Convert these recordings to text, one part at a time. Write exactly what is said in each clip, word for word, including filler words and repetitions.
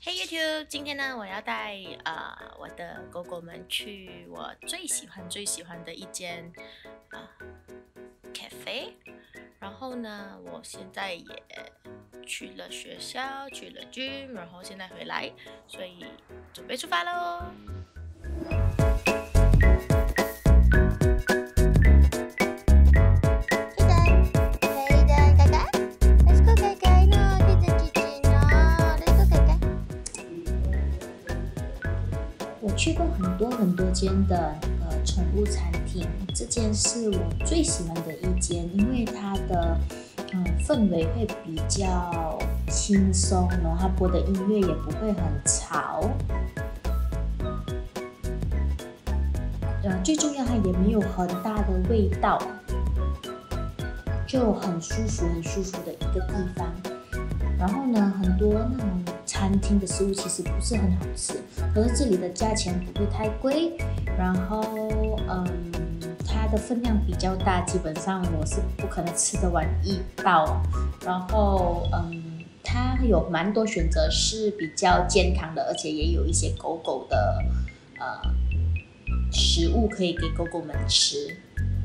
Hey YouTube， 今天呢，我要带呃我的狗狗们去我最喜欢最喜欢的一间啊、呃、cafe。然后呢，我现在也去了学校，去了 gym， 然后现在回来，所以准备出发喽。 我去过很多很多间的那个宠物餐厅，这间是我最喜欢的一间，因为它的嗯氛围会比较轻松，然后它播的音乐也不会很吵，呃，最重要它也没有很大的味道，就很舒服很舒服的一个地方。然后呢，很多那种餐厅的食物其实不是很好吃，可是这里的价钱不会太贵，然后嗯，它的分量比较大，基本上我是不可能吃得完一道。然后嗯，它有蛮多选择是比较健康的，而且也有一些狗狗的呃食物可以给狗狗们吃。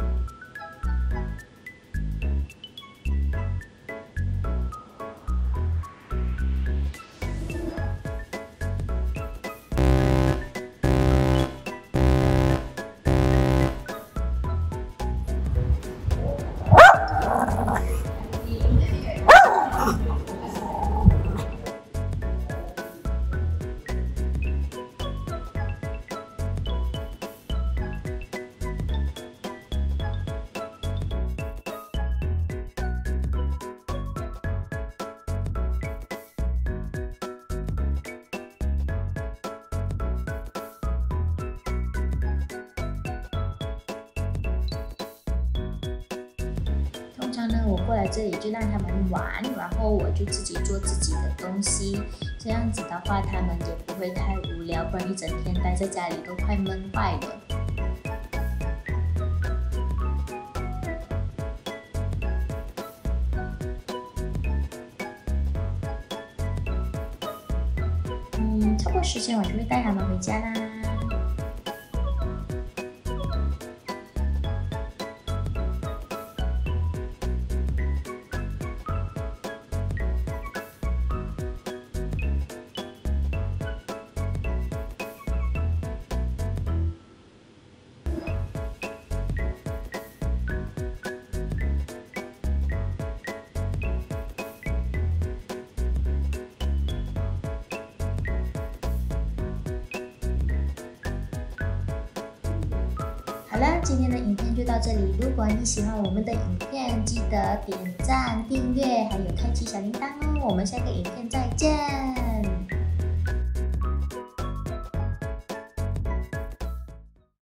通常呢，我过来这里就让他们玩，然后我就自己做自己的东西。这样子的话，他们也不会太无聊，不然一整天待在家里都快闷坏了。嗯，差不多时间我就会带他们回家啦。好了，今天的影片就到这里。如果你喜欢我们的影片，记得点赞、订阅，还有开启小铃铛哦。我们下个影片再见。